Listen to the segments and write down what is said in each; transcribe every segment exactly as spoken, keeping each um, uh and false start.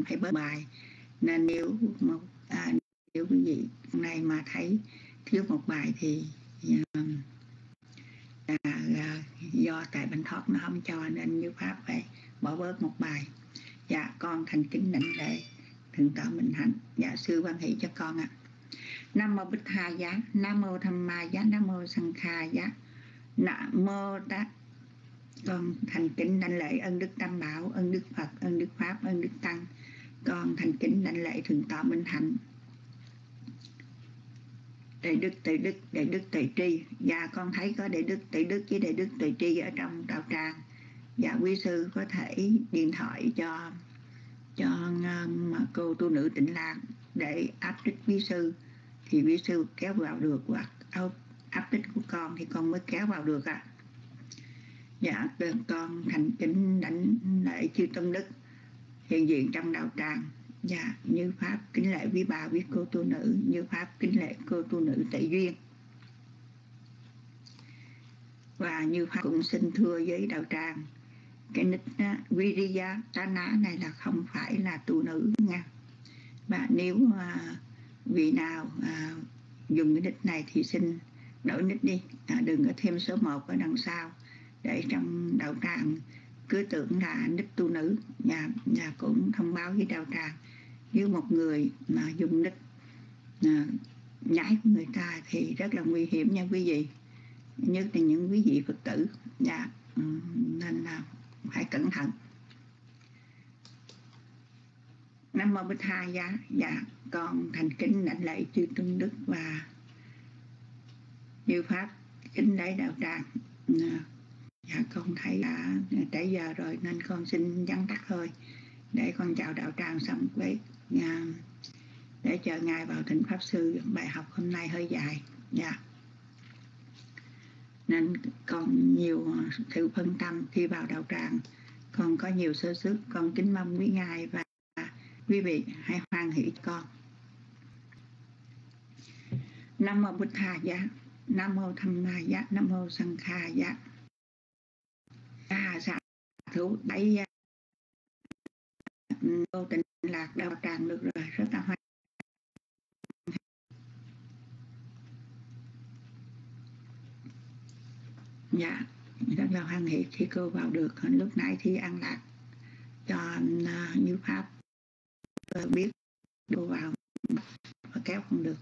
phải bớt bài, nên nếu một à, nếu quý vị này mà thấy thiếu một bài thì à, à, do tại bệnh thoát nó không cho, nên Như Pháp phải bỏ bớt một bài. Dạ con thành kính đảnh lễ thượng tọa Minh Hạnh. Dạ sư quan hệ cho con ạ. À. Nam mô Bích Tha Giá, Nam mô Tham Ma Giá, Nam mô Sang Kha Giá, Nam mô Ta. Con thành kính đảnh lễ ân đức Tam Bảo, ân đức Phật, ân đức Pháp, ân đức Tăng. Con thành kính đảnh lễ thượng tọa Minh Hạnh. Đại đức Tuệ Đức, Đại đức Tuệ Tri. Dạ con thấy có Đại đức Tuệ Đức với Đại đức Tuệ Tri ở trong đạo tràng. Dạ quý sư có thể điện thoại cho cho mà cô tu nữ Tịnh Lạc để áp trích quý sư, thì quý sư kéo vào được, hoặc áp trích của con thì con mới kéo vào được ạ. À. Dạ con thành kính đảnh lễ chư tôn đức hiện diện trong đạo tràng. Dạ Như Pháp kính lễ quý bà quý cô tu nữ, Như Pháp kính lễ cô tu nữ Tệ Duyên. Và Như Pháp cũng xin thưa với đạo tràng, cái nick Viriya Tana này là không phải là tu nữ nha. Và nếu uh, vị nào uh, dùng cái nick này thì xin đổi nick đi, à, đừng có thêm số một ở đằng sau, để trong đạo tràng cứ tưởng là nick tu nữ. Nhà, nhà cũng thông báo với đạo tràng, nếu một người mà dùng nick à, nhái của người ta thì rất là nguy hiểm nha quý vị, nhất là những quý vị Phật tử. Dạ, nên là phải cẩn thận. Nam mô Bích Tha Giá. Dạ con thành kính đảnh lễ chư tôn đức và Như Pháp kính lễ đạo tràng. Dạ con thấy đã trễ giờ rồi nên con xin vắn tắt thôi, để con chào đạo tràng xong với nhà, để chờ ngài vào thỉnh pháp sư. Bài học hôm nay hơi dài, dạ, nên còn nhiều sự phân tâm khi vào đạo tràng, con có nhiều sơ suất. Con kính mong quý ngài và quý vị hãy hoan hỷ con. Nam mô Bích Tha Giá, Nam mô Tham Ma Giá, Nam mô Sang Kha Giá. À, dạ thú đấy, cô Tịnh Lạc đạo tràng được rồi, rất là hoan. Dạ rất là hoan hỷ khi cô vào được. Lúc nãy thì An Lạc cho uh, Như Pháp uh, biết cô vào và kéo không được.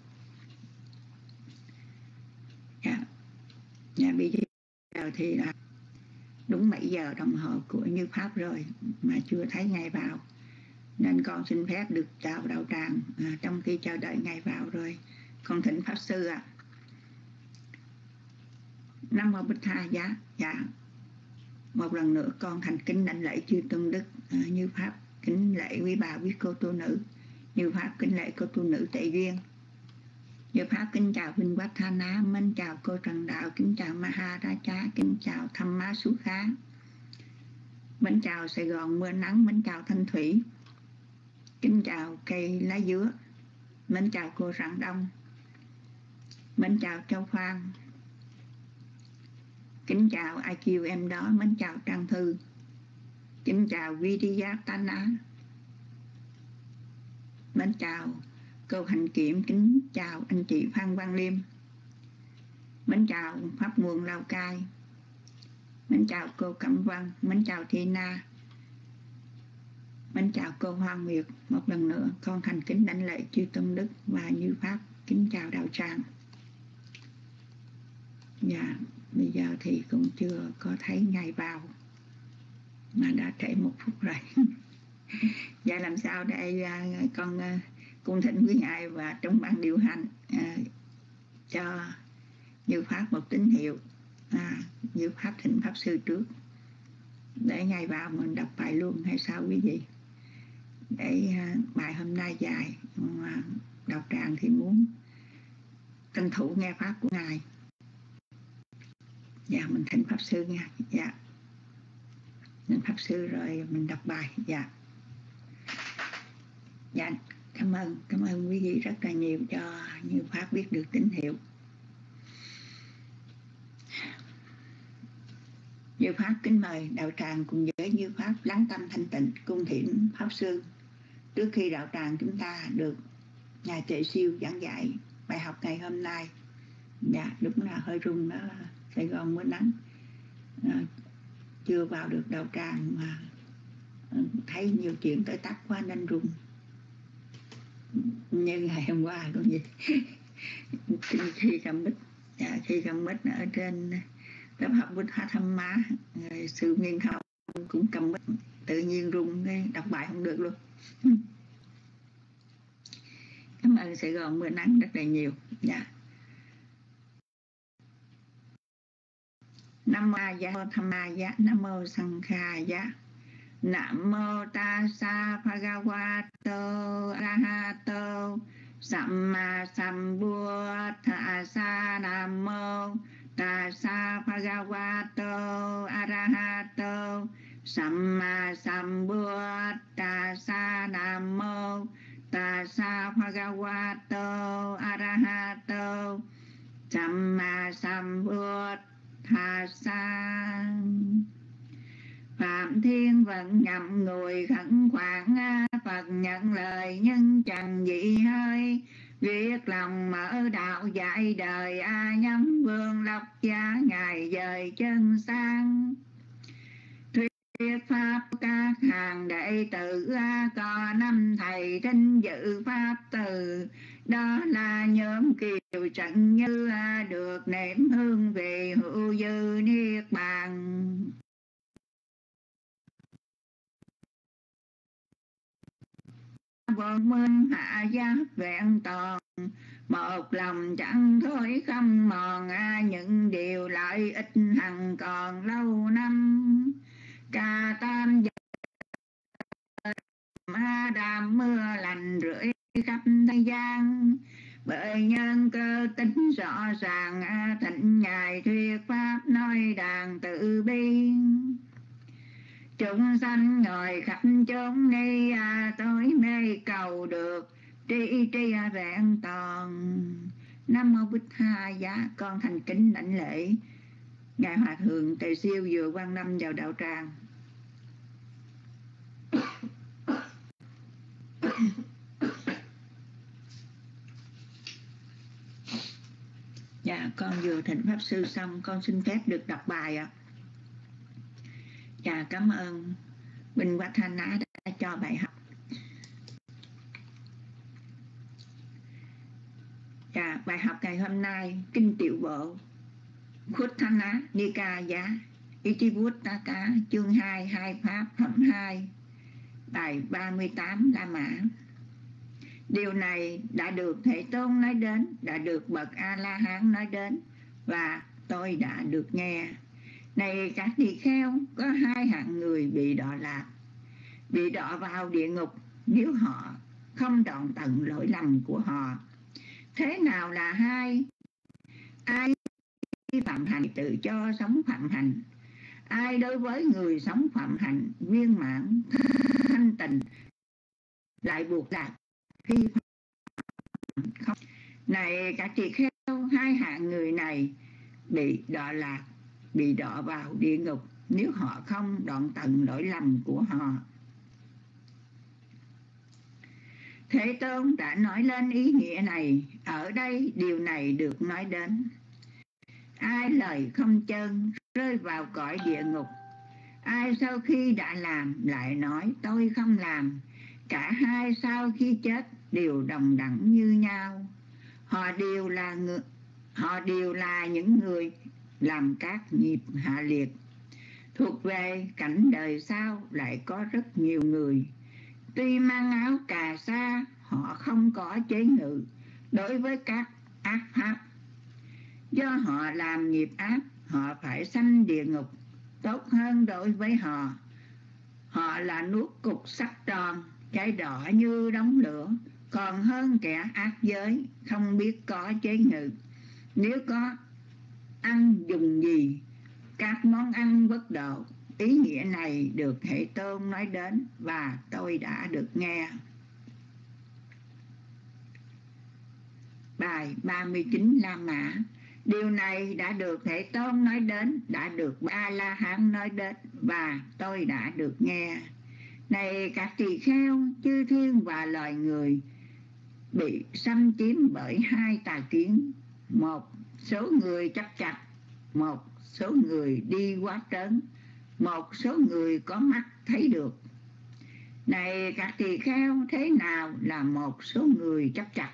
Dạ, dạ bây giờ thì là đúng bảy giờ đồng hồ của Như Pháp rồi mà chưa thấy ngài vào, nên con xin phép được chào đạo tràng. À, trong khi chờ đợi ngài vào rồi con thỉnh pháp sư ạ. À. Nam mô Bích Tha Giá. Dạ một lần nữa con thành kính đảnh lễ chư tôn đức, à, Như Pháp kính lễ quý bà quý cô tu nữ, Như Pháp kính lễ cô tu nữ Tệ Duyên, Như Pháp kính chào Vinh Quát Tha Ná, mến chào cô Trần Đạo, kính chào Maharaja, kính chào Tham Ma Sú Khá, mến chào Sài Gòn mưa nắng, mến chào Thanh Thủy, kính chào cây lá dứa, mến chào cô Rạng Đông, mến chào Châu Phan, kính chào i kiu em đó, mến chào Trang Thư, kính chào Viriya Tana, mến chào cô Hành Kiểm, kính chào anh chị Phan Văn Liêm, mến chào Pháp Nguồn Lào Cai, mến chào cô Cẩm Văn, mến chào Thi Na, mến chào cô Hoa Nguyệt. Một lần nữa con thành kính đảnh lễ chư tôn đức và Như Pháp kính chào đạo tràng. Dạ bây giờ thì cũng chưa có thấy ngài vào mà đã trễ một phút rồi. Dạ làm sao để uh, con uh, cung thỉnh với ngài và trong ban điều hành uh, cho Như Pháp một tín hiệu. À, Như Pháp thỉnh pháp sư trước để ngài vào mình đọc bài luôn hay sao quý vị? Để uh, bài hôm nay dài mà đạo tràng thì muốn tranh thủ nghe pháp của ngài. Dạ mình thỉnh pháp sư nha. Dạ thỉnh pháp sư rồi mình đọc bài. Dạ dạ cảm ơn cảm ơn quý vị rất là nhiều cho Như Pháp biết được tín hiệu. Như Pháp kính mời đạo tràng cùng với Như Pháp lắng tâm thanh tịnh cung thỉnh pháp sư trước khi đạo tràng chúng ta được Ngài Tuệ Siêu giảng dạy bài học ngày hôm nay. Dạ, đúng là hơi rung đó, Sài Gòn mới nắng. À, chưa vào được đạo tràng mà thấy nhiều chuyện tới tắc quá nên rung. Như ngày hôm qua cũng vậy. Khi cầm bích, dạ, khi cầm bích ở trên lớp học Bích Hóa Thăm Má, sư Nghiên Thông cũng cầm bích, tự nhiên rung, đọc bài không được luôn. Cảm ơn Sài Gòn mưa nắng rất là nhiều. Dạ. Nam mô Giá Tham Ma Giá, Nam mô Sang Kha Giá, Nam mô Tassa Bhagavato Arahato Samma Sambuddhassa. Nam mô Tassa Bhagavato Arahato Samma Sambuddhassa. Nam mô Tassa Bhagavato Arahato Samma Sambuddhassa. Phạm Thiên vẫn ngậm ngùi khẩn khoản, Phật nhận lời nhưng chẳng dị hơi. Viết lòng mở đạo dạy đời, A Nhâm Vương Lộc Giá Ngài dời chân sang. Thuyết pháp các hàng đệ tử, có năm thầy trinh dự pháp từ. Đó là nhóm Kiều Trận Như, được nếm hương về hữu dư niết bàn. Vân minh hạ giác vẹn toàn, một lòng chẳng thôi không mòn. Những điều lợi ích hằng còn lâu năm. Ca tam giờ ma đàm mưa lành rưỡi khắp thế gian. Bởi nhân cơ tính rõ ràng, thịnh Ngài thuyết pháp nói đàn tự bi. Chúng sanh ngồi khắp chốn ni, tối mê cầu được tri tri vẹn toàn. Nam mô Bích Ha Giá. Con thành kính đảnh lễ Ngài Hòa Thượng Tuệ Siêu vừa quan lâm vào đạo tràng. Dạ, con vừa thỉnh Pháp Sư xong, con xin phép được đọc bài ạ. Dạ, cảm ơn Bình Quát Thanh Á đã cho bài học. Dạ, bài học ngày hôm nay, Kinh Tiểu Bộ Khuất Thanh Á Ni Ca Giá Itivuttaka, chương hai, hai Pháp, phẩm hai, bài ba mươi tám La Mã. Điều này đã được Thế Tôn nói đến, đã được bậc A-la-hán nói đến, và tôi đã được nghe. Này các tỳ kheo, có hai hạng người bị đọa lạc, bị đọa vào địa ngục nếu họ không đoạn tận lỗi lầm của họ. Thế nào là hai? Ai phạm hành tự cho sống phạm hành, ai đối với người sống phạm hành viên mãn thanh tịnh lại buộc lạc khi không. Này các tỳ kheo, hai hạng người này bị đọa lạc, bị đọa vào địa ngục nếu họ không đoạn tận lỗi lầm của họ. Thế Tôn đã nói lên ý nghĩa này. Ở đây điều này được nói đến. Ai lời không chân rơi vào cõi địa ngục, ai sau khi đã làm lại nói tôi không làm, cả hai sau khi chết đều đồng đẳng như nhau. Họ đều là người, họ đều là những người làm các nghiệp hạ liệt. Thuộc về cảnh đời sau lại có rất nhiều người, tuy mang áo cà sa, họ không có chế ngự đối với các ác pháp. Do họ làm nghiệp ác, họ phải sanh địa ngục. Tốt hơn đối với họ, họ là nuốt cục sắt tròn, cháy đỏ như đống lửa, còn hơn kẻ ác giới, không biết có chế ngự. Nếu có ăn dùng gì, các món ăn bất độ. Ý nghĩa này được Thế Tôn nói đến và tôi đã được nghe. Bài ba mươi chín La Mã. Điều này đã được Thế Tôn nói đến, đã được A-la-hán nói đến và tôi đã được nghe. Này các tỳ kheo, chư thiên và loài người bị xâm chiếm bởi hai tà kiến. Một số người chấp chặt, một số người đi quá trớn, một số người có mắt thấy được. Này các tỳ kheo, thế nào là một số người chấp chặt?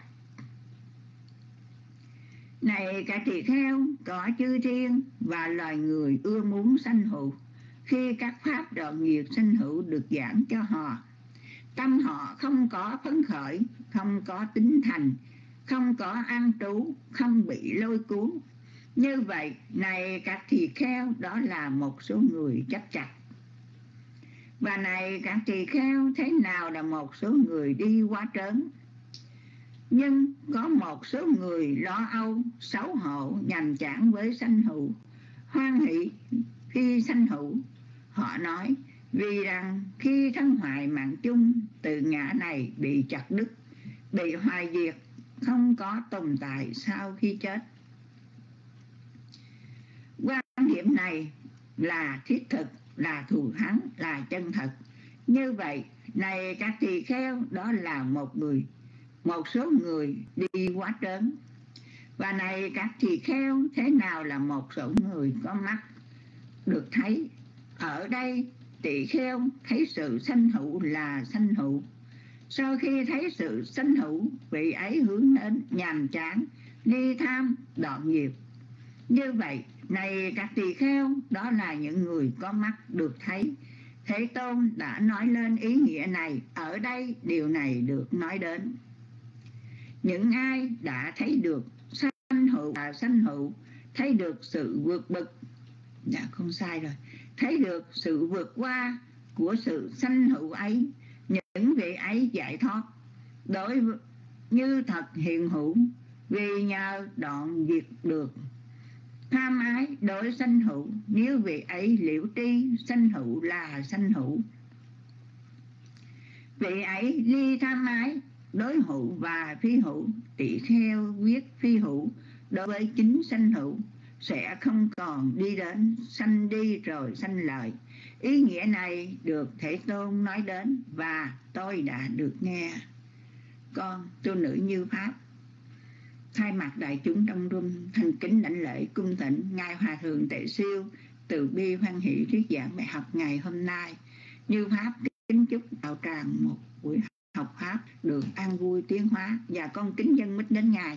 Này các tỳ kheo, có chư thiên và loài người ưa muốn sanh hữu. Khi các pháp đoạn nghiệp sanh hữu được giảng cho họ, tâm họ không có phấn khởi, không có tính thành, không có an trú, không bị lôi cuốn. Như vậy, này các tỳ kheo, đó là một số người chấp chặt. Và này các tỳ kheo, thế nào là một số người đi quá trớn? Nhưng có một số người lo âu, xấu hổ, nhàm chán với sanh hữu, hoan hỷ khi sanh hữu. Họ nói, vì rằng khi thân hoại mạng chung, từ ngã này bị chặt đứt, bị hoại diệt, không có tồn tại sau khi chết. Quan điểm này là thiết thực, là thù thắng, là chân thật. Như vậy, này các tỳ kheo, đó là một người, một số người đi quá trớn. Và này các tỳ kheo, thế nào là một số người có mắt được thấy? Ở đây tỳ kheo thấy sự sanh hữu là sanh hữu. Sau khi thấy sự sanh hữu, vị ấy hướng đến nhàm chán, ly tham, đoạn nghiệp. Như vậy, này các tỳ kheo, đó là những người có mắt được thấy. Thế Tôn đã nói lên ý nghĩa này. Ở đây điều này được nói đến. Những ai đã thấy được sanh hữu và sanh hữu, thấy được sự vượt bậc, dạ không sai rồi, thấy được sự vượt qua của sự sanh hữu ấy, những vị ấy giải thoát đối như thật hiện hữu, vì nhờ đoạn diệt được tham ái đối sanh hữu. Nếu vị ấy liễu tri sanh hữu là sanh hữu, vị ấy ly tham ái đối hữu và phi hữu. Tỳ kheo viết phi hữu đối với chính sanh hữu, sẽ không còn đi đến sanh đi rồi sanh lợi. Ý nghĩa này được Thế Tôn nói đến và tôi đã được nghe. Con tu nữ Như Pháp thay mặt đại chúng trong room thành kính đảnh lễ cung thỉnh ngài Hòa thượng Tệ Siêu từ bi hoan hỷ thuyết giảng bài học ngày hôm nay. Như Pháp kính chúc đạo tràng một buổi học pháp được an vui tiến hóa, và con kính dân mít đến ngài.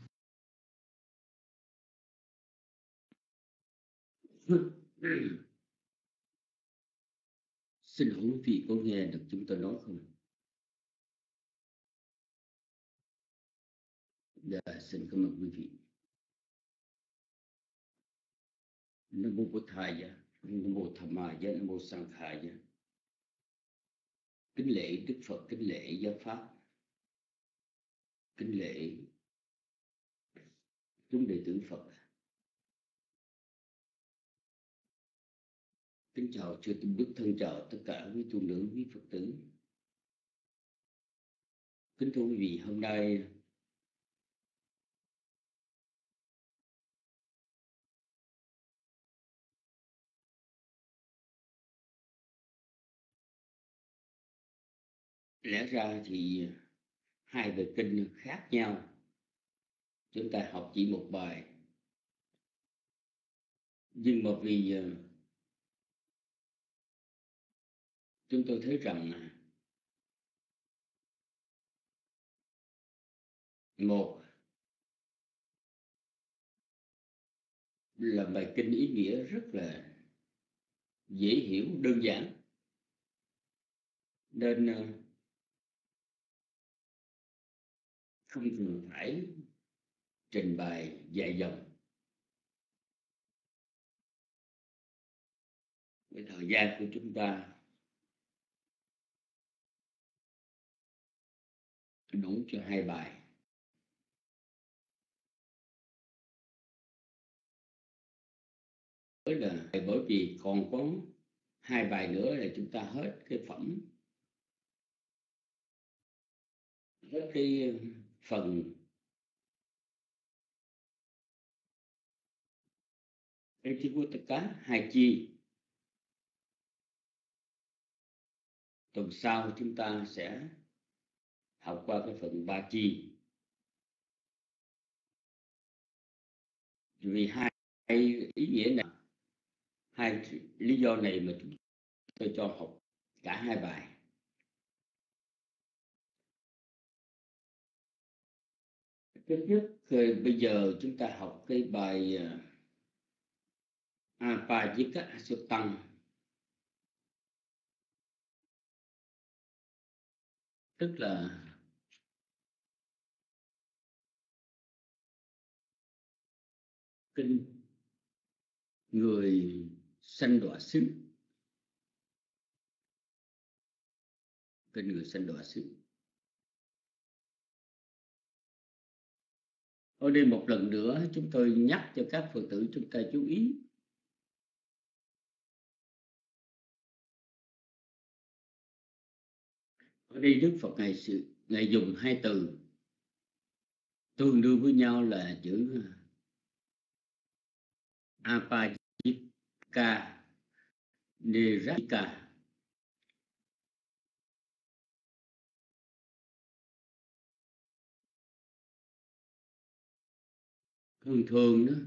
Xin hỏi quý vị có nghe được chúng tôi nói không? Dạ, xin cảm ơn quý vị. Nam mô Bổn Thầy, Nam mô Tham Ma, Nam mô Sang Khai. Kính lễ Đức Phật, kính lễ giáo pháp, kính lễ chúng đệ tử Phật. Kính chào chư tôn đức, thân chào tất cả quý tu nữ, quý Phật tử. Kính thưa quý vị, hôm nay lẽ ra thì hai bài kinh khác nhau, chúng ta học chỉ một bài, nhưng mà vì chúng tôi thấy rằng một là bài kinh ý nghĩa rất là dễ hiểu, đơn giản, nên không cần phải trình bày dài dòng. Cái thời gian của chúng ta đủ cho hai bài. Bởi là bởi vì còn có hai bài nữa là chúng ta hết cái phẩm, hết cái phần cái chi của tất cả hai chi. Tuần sau chúng ta sẽ học qua cái phần ba chi. Vì hai, hai ý nghĩa này, hai lý do này mà chúng tôi cho học cả hai bài. Thứ nhất, bây giờ chúng ta học cái bài Apajika Suttăng, tức là kinh người sanh đọa xứ. Kinh người sanh đọa xứ. Ở đây một lần nữa chúng tôi nhắc cho các Phật tử chúng ta chú ý. Ở đây Đức Phật Ngài sự Ngài dùng hai từ tương đương với nhau là chữ Apajika, Nirajika. Thường thường đó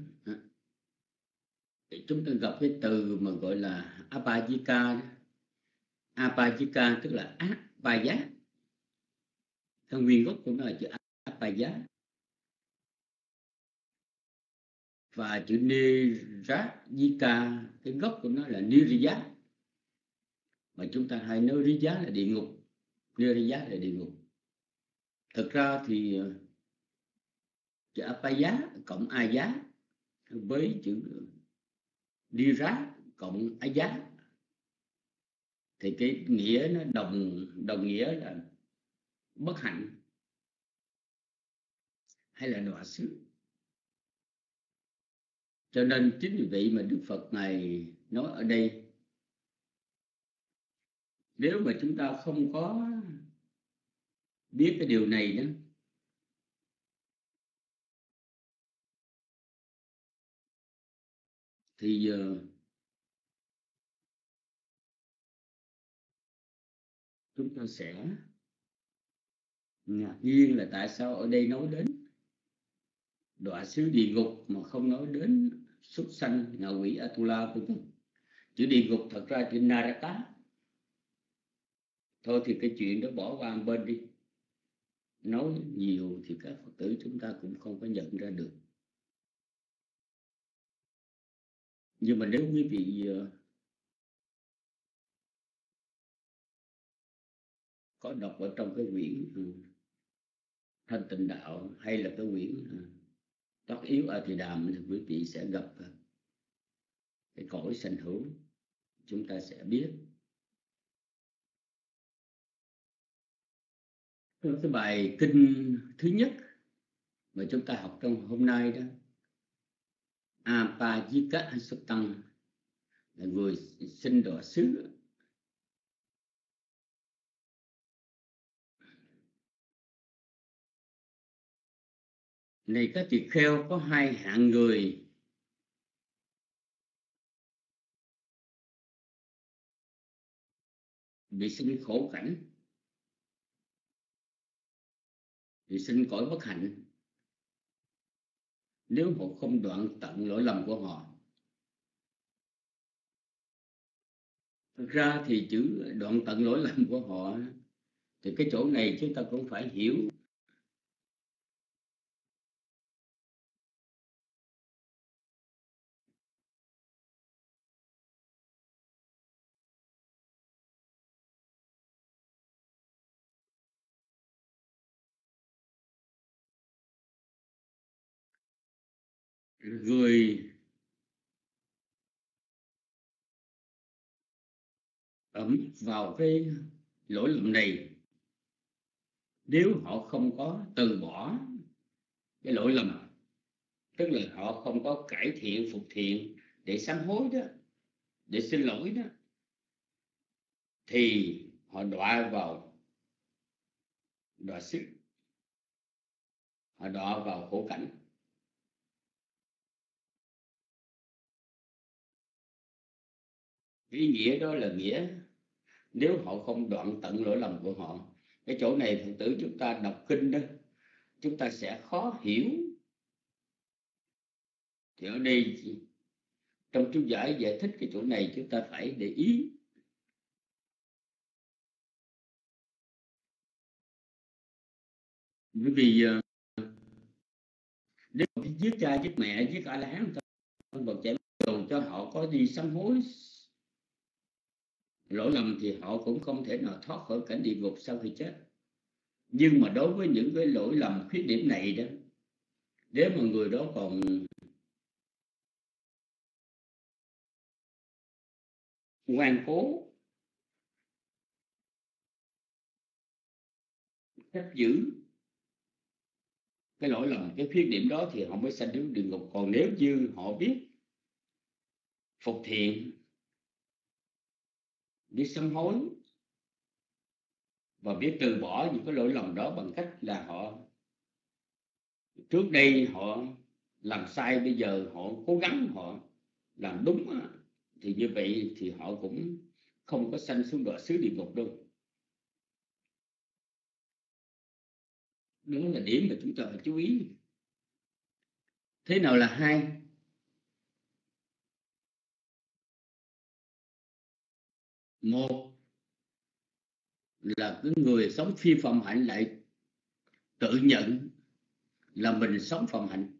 chúng ta gặp cái từ mà gọi là Apajika đó. Apajika tức là Apaya. Cái nguyên gốc của nó là chữ Apaya. Và chữ Nirajika, cái gốc của nó là Nirija. Mà chúng ta hay nói Rija là địa ngục, Nirija là địa ngục. Thực ra thì chữ Apaya cộng Aya với chữ Nira cộng Aya thì cái nghĩa nó đồng đồng nghĩa là bất hạnh hay là đọa xứ. Cho nên chính vì vậy mà Đức Phật Ngài nói ở đây, nếu mà chúng ta không có biết cái điều này đó thì uh, chúng ta sẽ ngạc nhiên là tại sao ở đây nói đến đọa xứ địa ngục mà không nói đến súc sanh, ngạ quỷ, Atula vân vân. Chữ địa ngục thật ra chữ Naraka. Thôi thì cái chuyện đó bỏ qua một bên đi. Nói nhiều thì các Phật tử chúng ta cũng không có nhận ra được. Nhưng mà nếu quý vị có đọc ở trong cái quyển Thanh Tịnh Đạo hay là cái quyển Tất Yếu A Thì Đàm thì quý vị sẽ gặp cái cõi sanh hữu. Chúng ta sẽ biết. Cái bài kinh thứ nhất mà chúng ta học trong hôm nay đó, Apajika Suttăng, là người sinh đọa xứ. Này các tỳ kheo, có hai hạng người bị sinh khổ cảnh, bị sinh cõi bất hạnh, nếu họ không đoạn tận lỗi lầm của họ. Thực ra thì chữ đoạn tận lỗi lầm của họ thì cái chỗ này chúng ta cũng phải hiểu. Người ấm vào cái lỗi lầm này, nếu họ không có từ bỏ cái lỗi lầm, tức là họ không có cải thiện phục thiện để sám hối đó, để xin lỗi đó, thì họ đọa vào đọa xứ, họ đọa vào khổ cảnh. Ý nghĩa đó là nghĩa nếu họ không đoạn tận lỗi lầm của họ Cái chỗ này Phật tử chúng ta đọc kinh đó, chúng ta sẽ khó hiểu. Thì ở đây trong chú giải giải thích cái chỗ này chúng ta phải để ý. Bởi vì nếu giết cha giết mẹ giết A La Hán bậc chạy đầu cho họ có đi sám hối lỗi lầm thì họ cũng không thể nào thoát khỏi cảnh địa ngục sau khi chết. Nhưng mà đối với những cái lỗi lầm khuyết điểm này đó, nếu mà người đó còn ngoan cố cách giữ cái lỗi lầm, cái khuyết điểm đó thì họ mới sanh đến địa ngục. Còn nếu như họ biết phục thiện, biết sám hối và biết từ bỏ những cái lỗi lầm đó bằng cách là họ trước đây họ làm sai, bây giờ họ cố gắng họ làm đúng, thì như vậy thì họ cũng không có sanh xuống đọa xứ địa ngục đâu. Đó là điểm mà chúng ta phải chú ý. Thế nào là hai? Một là cái người sống phi phạm hạnh lại tự nhận là mình sống phạm hạnh.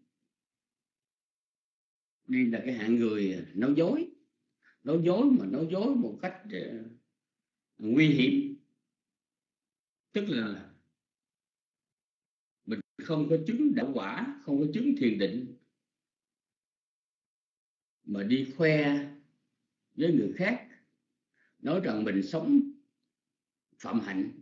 Đây là cái hạng người nói dối. Nói dối mà nói dối một cách uh, nguy hiểm. Tức là mình không có chứng đạo quả, không có chứng thiền định, mà đi khoe với người khác, nói rằng mình sống phạm hạnh,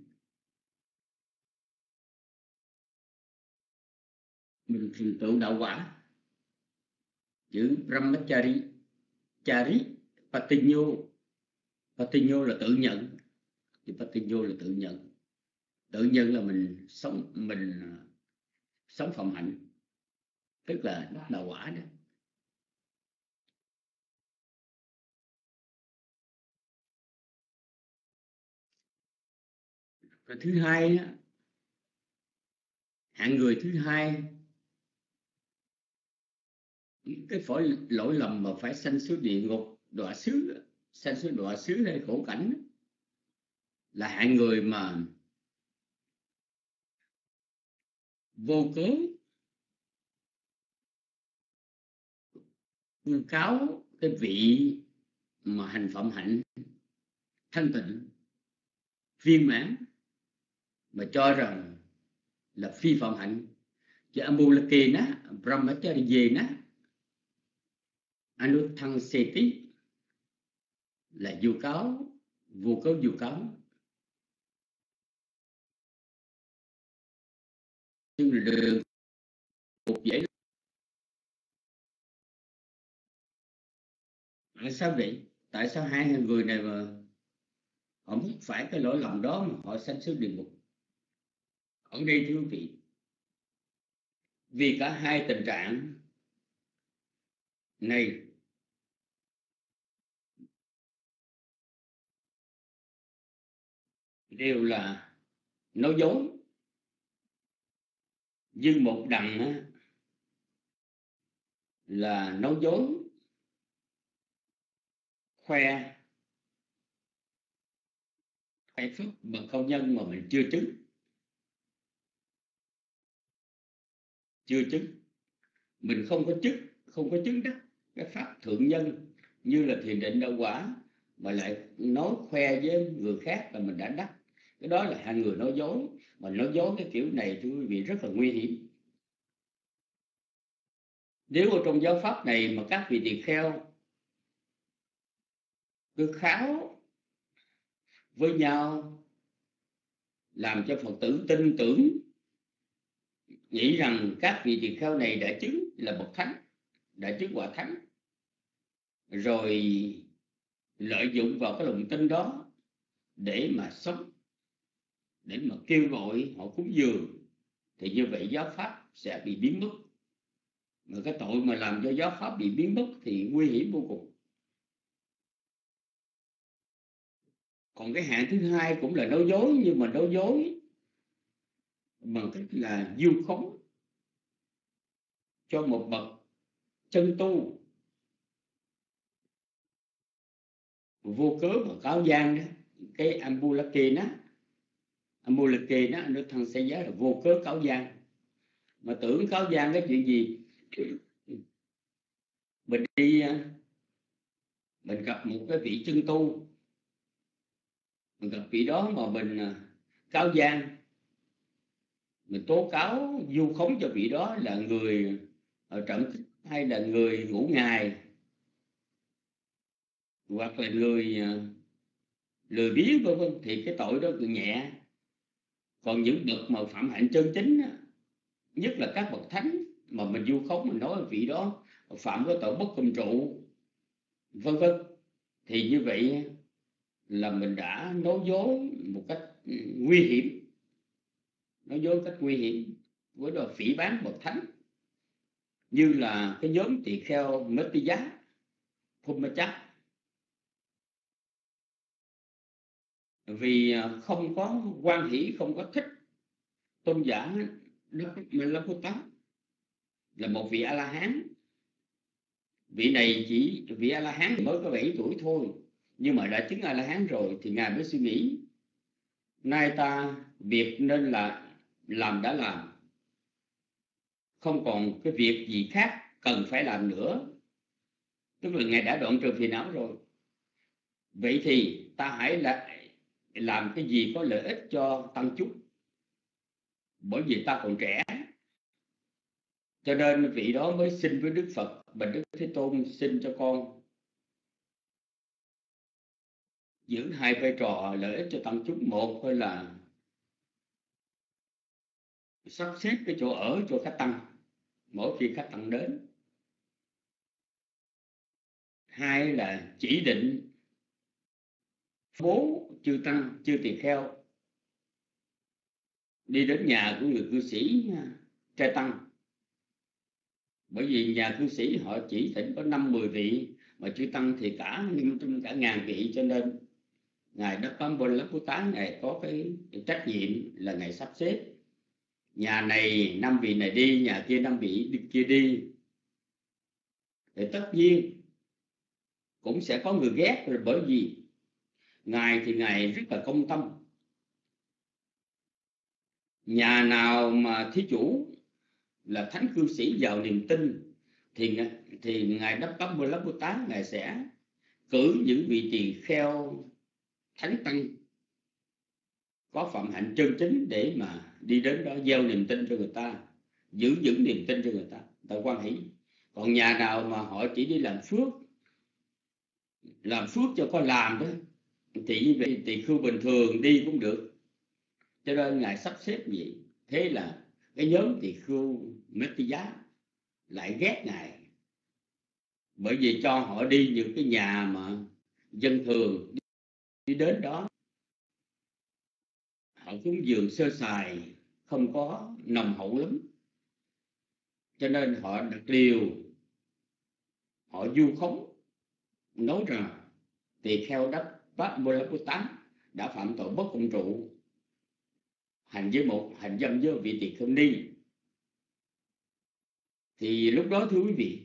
mình thành tựu đạo quả. Chữ Brahmachari, Chari, Patinyo. Patinyo là tự nhận. Thì Patinyo là tự nhận. Tự nhận là mình sống mình sống phạm hạnh, tức là đạo quả đó. Rồi thứ hai, hạng người thứ hai, cái phải lỗi lầm mà phải sanh xuống địa ngục, đọa xứ, sanh xuống đọa xứ hay khổ cảnh, là hạng người mà vô cớ vu cáo cái vị mà hành phạm hạnh thanh tịnh viên mãn, mà cho rằng là phi phạm hạnh. Chứ Amulakena Brahmacharya Anuttang Seti là vu cáo, vô cớ vu cáo. Nhưng là đường một dễ. Tại sao vậy? Tại sao hai người này mà họ mắc phải cái lỗi lầm đó mà họ sanh xuống địa ngục? Ở đây thưa quý vị, vì cả hai tình trạng này đều là nói dối. Nhưng một đằng là nói dối khoe khoe phước bậc cao nhân mà mình chưa chứng. Chưa chứng. Mình không có chứng, không có chứng đắc cái pháp thượng nhân như là thiền định đạo quả, mà lại nói khoe với người khác là mình đã đắc. Cái đó là hạng người nói dối. Mà nói dối cái kiểu này thưa quý vị rất là nguy hiểm. Nếu ở trong giáo pháp này mà các vị tỳ kheo cứ kháo với nhau, làm cho Phật tử tin tưởng, nghĩ rằng các vị tỳ kheo này đã chứng là bậc thánh, đã chứng quả thánh, rồi lợi dụng vào cái lòng tin đó để mà sống, để mà kêu gọi họ cúng dường, thì như vậy giáo pháp sẽ bị biến mất. Mà cái tội mà làm cho giáo pháp bị biến mất thì nguy hiểm vô cùng. Còn cái hạng thứ hai cũng là nói dối, nhưng mà nói dối bằng cách là du khống cho một bậc chân tu vô cớ mà cáo gian đó. Cái Ambulake đó, Ambulake đó, nó thân sẽ giá là vô cớ cáo gian. Mà tưởng cáo gian cái chuyện gì? Mình đi, mình gặp một cái vị chân tu, mình gặp vị đó mà mình cáo gian, mình tố cáo vu khống cho vị đó là người ở trầm thích hay là người ngủ ngài hoặc là người lười biếng vân vân, thì cái tội đó cực nhẹ. Còn những bậc mà phạm hạnh chân chính, nhất là các bậc thánh mà mình vu khống, mình nói vị đó phạm cái tội bất công trụ vân vân, thì như vậy là mình đã nói dối một cách nguy hiểm, nói dối cách nguy hiểm với đó phỉ báng bậc thánh, như là cái nhóm tỳ kheo mất tí giá Phumachak. Vì không có quan hỷ, không có thích tôn giả Đức Malaputta là một vị A-la-hán. Vị này chỉ vị A-la-hán mới có bảy tuổi thôi, nhưng mà đã chứng A-la-hán rồi thì ngài mới suy nghĩ, nay ta việc nên là làm đã làm, không còn cái việc gì khác cần phải làm nữa. Tức là ngài đã đoạn trừ phiền não rồi. Vậy thì ta hãy là làm cái gì có lợi ích cho tăng chúng, bởi vì ta còn trẻ. Cho nên vị đó mới xin với Đức Phật, Bạch Đức Thế Tôn xin cho con giữ hai vai trò lợi ích cho tăng chúng. Một là sắp xếp cái chỗ ở cho khách tăng mỗi khi khách tăng đến. Hai là chỉ định bố chư tăng, chư tỳ kheo đi đến nhà của người cư sĩ trai tăng. Bởi vì nhà cư sĩ họ chỉ thỉnh có năm mười vị, mà chư tăng thì cả năm cả ngàn vị, cho nên ngài Đất Bám Bôn Lắp Bố Tán ngài có cái trách nhiệm là ngài sắp xếp nhà này năm vị này đi, nhà kia năm vị kia đi. Thì tất nhiên cũng sẽ có người ghét, rồi bởi vì ngài thì ngài rất là công tâm. Nhà nào mà thí chủ là thánh cư sĩ giàu niềm tin thì thì ngài Đất Bám Bôn Lắp Bố Tán ngài sẽ cử những vị tỳ kheo thánh tăng có phạm hạnh chân chính để mà đi đến đó gieo niềm tin cho người ta, giữ vững niềm tin cho người ta, người ta quan hỷ. Còn nhà nào mà họ chỉ đi làm phước, làm phước cho có làm đó, thì như vậy tỳ khưu bình thường đi cũng được. Cho nên ngài sắp xếp vậy. Thế là cái nhóm tỳ khưu mất cái giá lại ghét ngài, bởi vì cho họ đi những cái nhà mà dân thường đi đến đó họ cúng dường sơ sài, không có nồng hậu lắm, cho nên họ đặt liều, họ vu khống, nói rằng tỳ kheo Đất Bám Bôn Lắp Bố Tán đã phạm tội bất công trụ, hành với một hành dâm với vị tỳ kheo ni. Thì lúc đó thưa quý vị,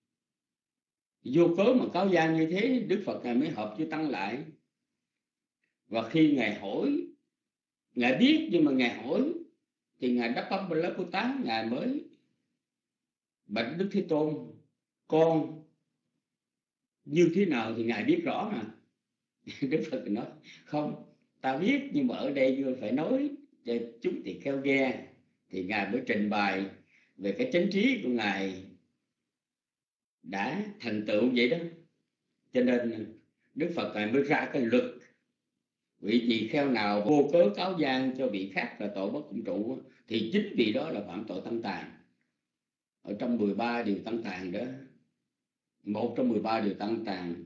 vô cớ mà cáo gian như thế, Đức Phật ngài mới họp chư tăng lại. Và khi ngài hỏi, ngài biết nhưng mà ngài hỏi, thì ngài Đất Bám Bôn Lắp Bố Tán ngài mới bạch Đức Thế Tôn, con như thế nào thì ngài biết rõ mà. Đức Phật nói không, ta biết, nhưng mà ở đây phải nói cho chúng tỳ kheo nghe. Thì ngài mới trình bày về cái chánh trí của ngài đã thành tựu vậy đó. Cho nên Đức Phật ngài mới ra cái luật, vị tỳ kheo nào vô cớ cáo gian cho vị khác là tội bất công trụ, thì chính vì đó là phạm tội tăng tàn. Ở trong mười ba điều tăng tàn đó, một trong mười ba điều tăng tàn,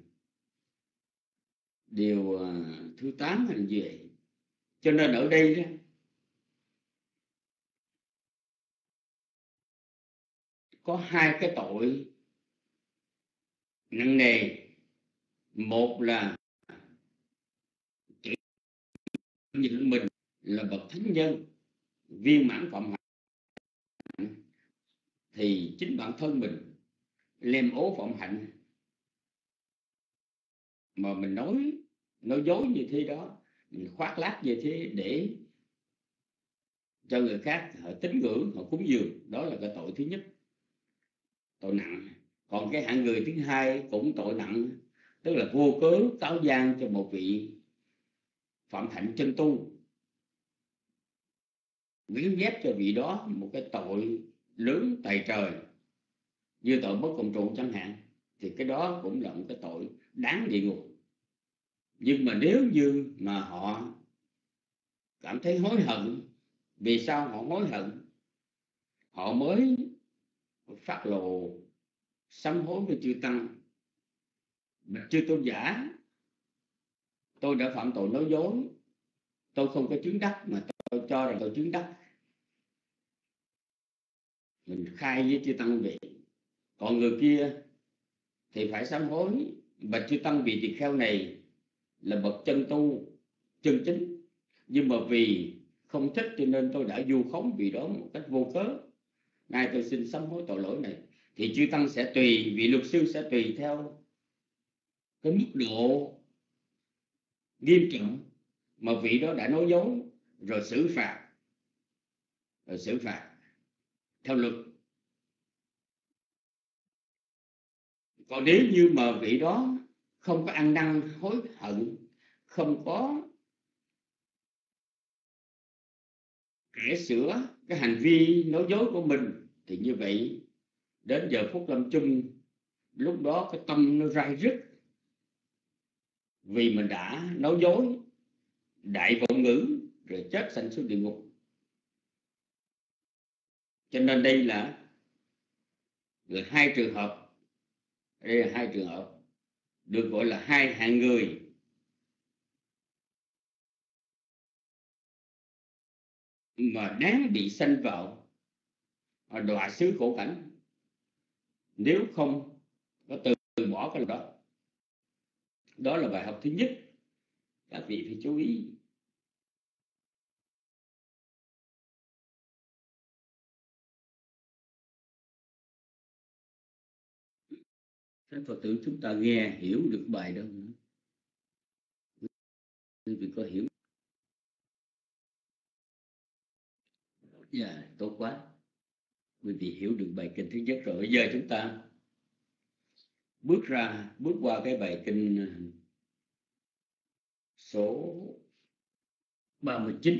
điều thứ tám hành gì vậy. Cho nên ở đây đó, có hai cái tội nặng nề. Một là nhận mình là bậc thánh nhân, viên mãn phạm hạnh, thì chính bản thân mình lem ố phạm hạnh mà mình nói nói dối như thế đó, mình khoác lác như thế để cho người khác họ tín ngưỡng, họ cúng dường, đó là cái tội thứ nhất, tội nặng. Còn cái hạng người thứ hai cũng tội nặng, tức là vô cớ cáo gian cho một vị phạm hạnh chân tu, gán ghép cho vị đó một cái tội lớn tày trời như tội bất cộng trụ chẳng hạn, thì cái đó cũng là một cái tội đáng địa ngục. Nhưng mà nếu như mà họ cảm thấy hối hận, vì sao họ hối hận? Họ mới phát lộ sám hối với chư tăng: chư tôn giả, tôi đã phạm tội nói dối, tôi không có chứng đắc mà tôi cho rằng tôi chứng đắc. Mình khai với chư tăng vậy. Còn người kia thì phải sám hối: bạch chư tăng, vị tỳ kheo này là bậc chân tu chân chính, nhưng mà vì không thích cho nên tôi đã vu khống vị đó một cách vô cớ, nay tôi xin sám hối tội lỗi này. Thì chư tăng sẽ tùy, vị luật sư sẽ tùy theo cái mức độ nghiêm trọng mà vị đó đã nói dối, rồi xử phạt, rồi xử phạt theo luật. Còn nếu như mà vị đó không có ăn năn hối hận, không có kể sửa cái hành vi nói dối của mình, thì như vậy đến giờ phút lâm chung, lúc đó cái tâm nó rai rứt, vì mình đã nói dối, đại vọng ngữ, rồi chết sanh xuống địa ngục. Cho nên đây là, là hai trường hợp, đây là hai trường hợp được gọi là hai hạng người mà đáng bị sanh vào đọa xứ khổ cảnh nếu không có từ bỏ cái đó. Đó là bài học thứ nhất, các vị phải chú ý. Các Phật tử chúng ta nghe hiểu được bài đó không? Quý vị có hiểu? Dạ, yeah, tốt quá. Quý vị hiểu được bài kinh thứ nhất rồi. Bây giờ chúng ta bước ra, bước qua cái bài kinh số ba mươi chín.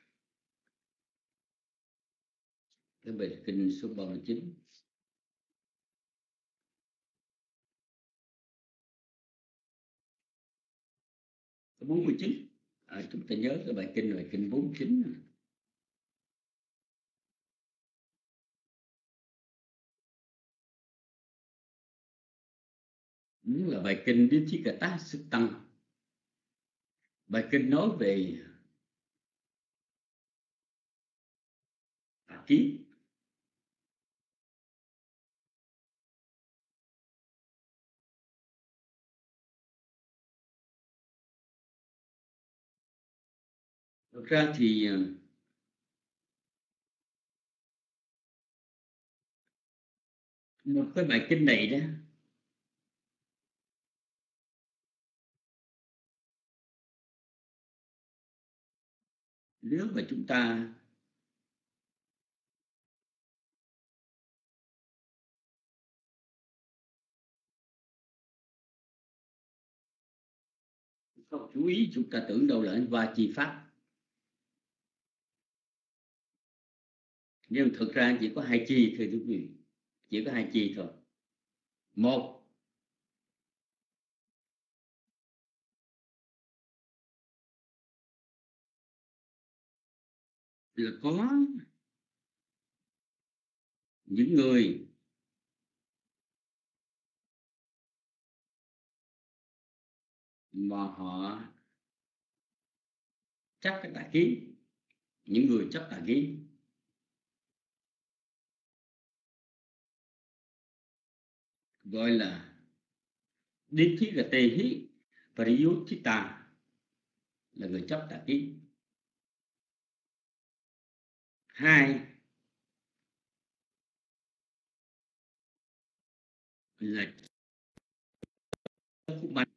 Cái bài kinh số ba mươi chín. bốn mươi chín. À, chúng ta nhớ cái bài kinh, bài kinh bốn mươi chín. Đúng là bài kinh Điếp Chí Cà Tá Sức Tăng. Bài kinh nói về tà kiến. Thực ra thì một cái bài kinh này đó, nếu mà chúng ta không chú ý, chúng ta tưởng đâu là anh Va Chi Pháp. Nhưng thực ra chỉ có hai chi thôi quý vị, chỉ có hai chi thôi. Một là có những người mà họ chấp cái tà kiến, những người chấp tà kiến, gọi là Điếp Chí Cà Tê Hí Pariyuttita, là người chấp tà kiến. Hai là khúc bạch,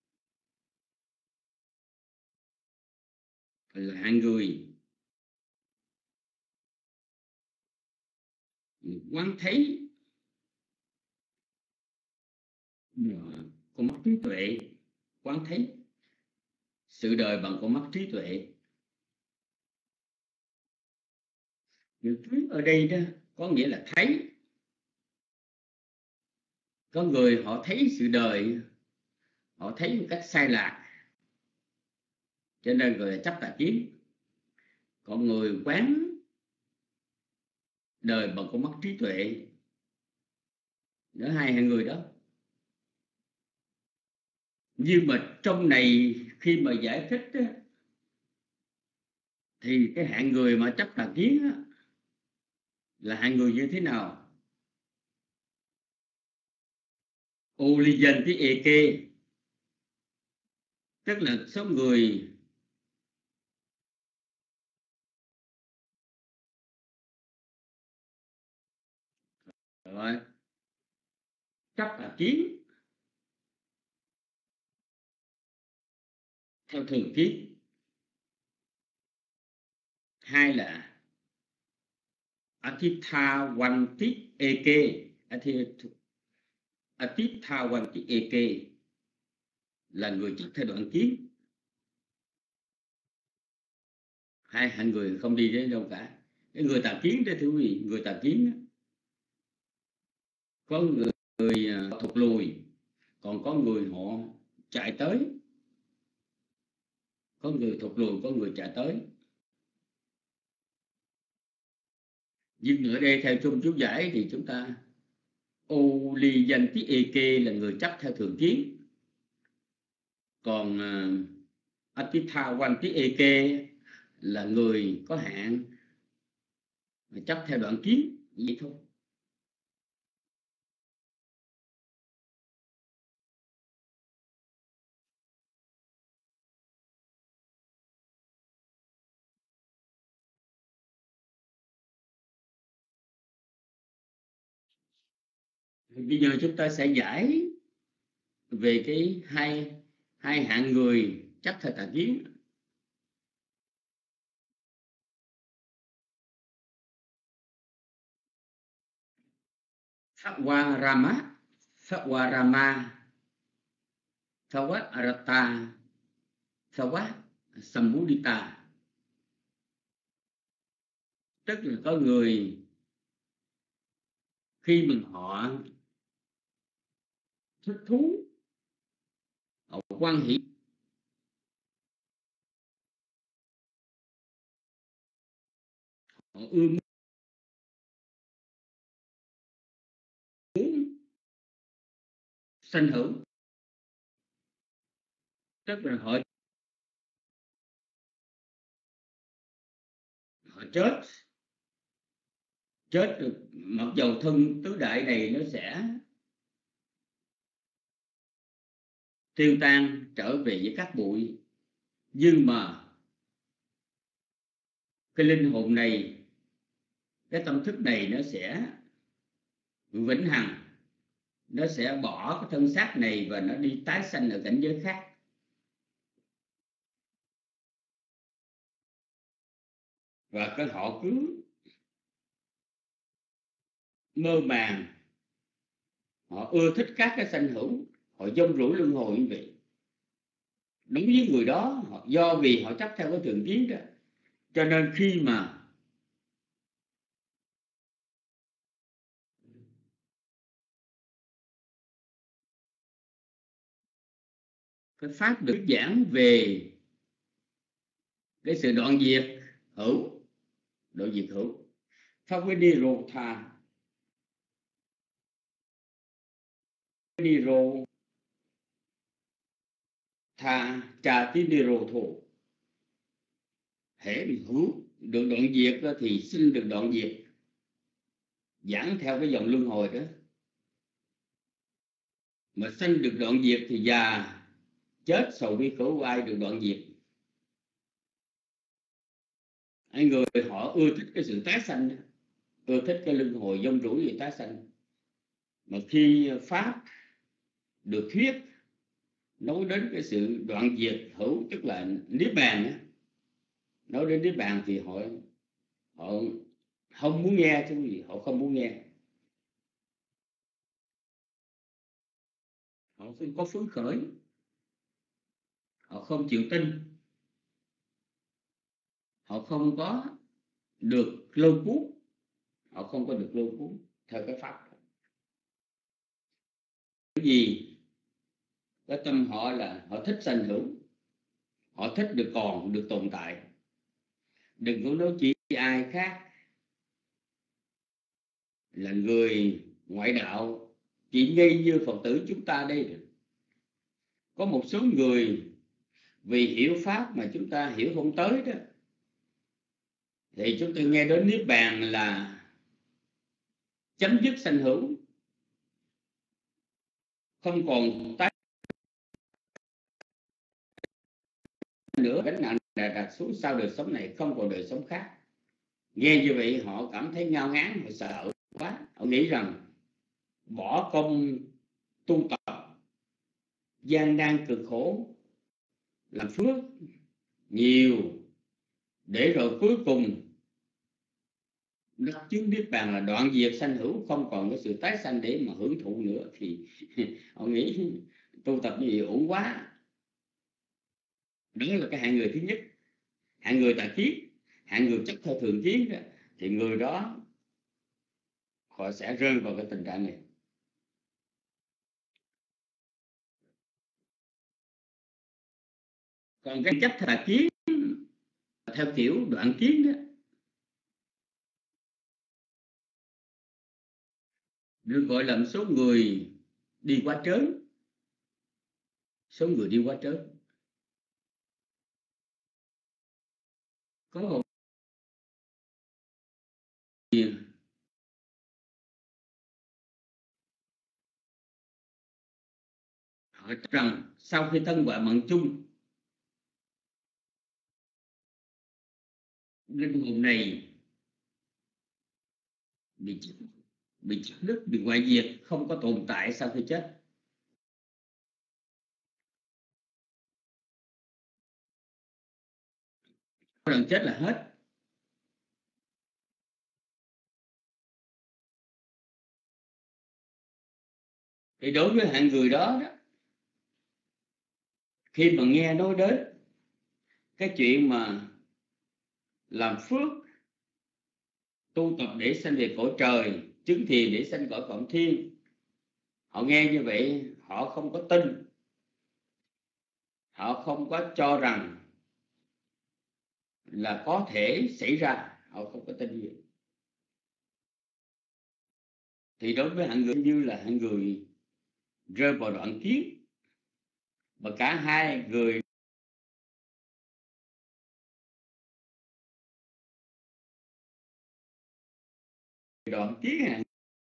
là hạng người quán thấy con mắt trí tuệ, quán thấy sự đời bằng con mắt trí tuệ. Chữ trí ở đây đó có nghĩa là thấy. Có người họ thấy sự đời, họ thấy một cách sai lạc, cho nên gọi là chấp tà kiến. Còn người quán đời bằng con mắt trí tuệ, đó hai hạng người đó. Nhưng mà trong này khi mà giải thích á, thì cái hạng người mà chấp tà kiến á, là hạng người như thế nào? Ô ly dân tí ê kê, tức là số người rồi chấp tà kiến theo thường kiến. Hai là Atitha Wanti Eke. Atitha Wanti Eke là người chấp theo đoạn kiến. Hai hạng người không đi đến đâu cả. Cái người tà kiến đó thưa quý vị, người tà kiến có người, người thụt lùi, còn có người họ chạy tới. Có người thụt lùi, có người chạy tới. Nhưng ở đây theo chung chú giải thì chúng ta ô ly danh tí ê kê là người chấp theo thường kiến. Còn uh, Atitha Wanti Eke là người có hạn chấp theo đoạn kiến, vậy thôi. Bây giờ chúng ta sẽ giải về cái hai hai hạng người chấp theo tà kiến. Sawarama, Sawarama, Sawarata, Sawat Sambudita. Tức là có người khi mình họ thích thú, họ quan hệ, họ ưa muốn sanh hữu, tức là họ họ chết chết được, mặc dầu thân tứ đại này nó sẽ tiêu tan trở về với cát bụi, nhưng mà cái linh hồn này, cái tâm thức này nó sẽ vĩnh hằng, nó sẽ bỏ cái thân xác này và nó đi tái sanh ở cảnh giới khác. Và cái họ cứ mơ màng, họ ưa thích các cái sanh hữu, họ dông rủi luân hồi như vậy. Đúng với người đó, do vì họ chấp theo cái thường kiến đó, cho nên khi mà cái pháp được giảng về cái sự đoạn diệt hữu, đoạn diệt hữu, pháp với Nirotha, Niro tha trà tí Nirotho, hễ bị hữu được đoạn diệt đó thì sinh được đoạn diệt, giảng theo cái dòng luân hồi đó. Mà sinh được đoạn diệt thì già chết sầu bi khổ ai được đoạn diệt. Hai người họ ưa thích cái sự tái sanh, ưa thích cái luân hồi vong rủi về tái sanh. Mà khi pháp được thuyết nói đến cái sự đoạn diệt hữu, tức là niết bàn á, nói đến niết bàn thì họ họ không muốn nghe chứ gì, họ không muốn nghe, họ không có phấn khởi, họ không chịu tin, họ không có được lôi cuốn, họ không có được lôi cuốn theo cái pháp. Cái gì cái tâm họ là họ thích sanh hữu, họ thích được còn, được tồn tại. Đừng có nói chỉ ai khác là người ngoại đạo, chỉ ngay như Phật tử chúng ta đây. Có một số người vì hiểu pháp mà chúng ta hiểu không tới đó, thì chúng ta nghe đến niết bàn là chấm dứt sanh hữu, không còn tái nữa, gánh nặng đã đặt xuống, sau đời sống này không còn đời sống khác. Nghe như vậy họ cảm thấy ngao ngán, họ sợ quá, họ nghĩ rằng bỏ công tu tập gian nan cực khổ, làm phước nhiều, để rồi cuối cùng đắc chứng niết bàn là đoạn diệt sanh hữu, không còn cái sự tái sanh để mà hưởng thụ nữa, thì họ nghĩ tu tập như vậy ổn quá. Đó là cái hạng người thứ nhất. Hạng người tà kiến, hạng người chấp theo thường kiến đó, thì người đó họ sẽ rơi vào cái tình trạng này. Còn cái chấp tà kiến theo kiểu đoạn kiến đó, được gọi là một số người đi quá trớn, số người đi quá trớn. Có một họ rằng sau khi thân quả mạng chung, linh hồn này bị bị chặt đứt, bị ngoại diệt, không có tồn tại sau khi chết. Lần chết là hết. Thì đối với hạng người đó, đó, khi mà nghe nói đến cái chuyện mà làm phước, tu tập để sanh về cõi trời, chứng thiền để sanh cõi Phạm Thiên, họ nghe như vậy họ không có tin, họ không có cho rằng là có thể xảy ra, họ không có tin gì. Thì đối với hạng người như là hạng người rơi vào đoạn kiến, và cả hai người đoạn kiến này,